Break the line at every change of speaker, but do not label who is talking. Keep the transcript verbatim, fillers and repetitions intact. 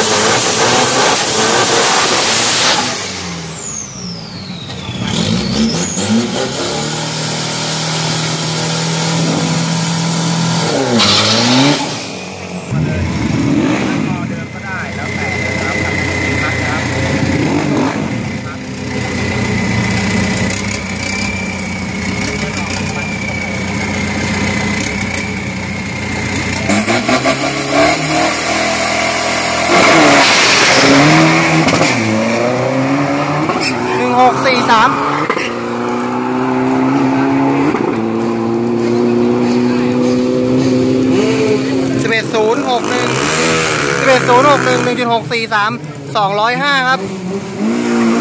หกสี่สามสิบเอ็ดศูนย์หกหนึ่งสิบเอ็ดศูนย์หกหนึ่งหนึ่งจุดหกสี่สามสองร้อยห้าครับ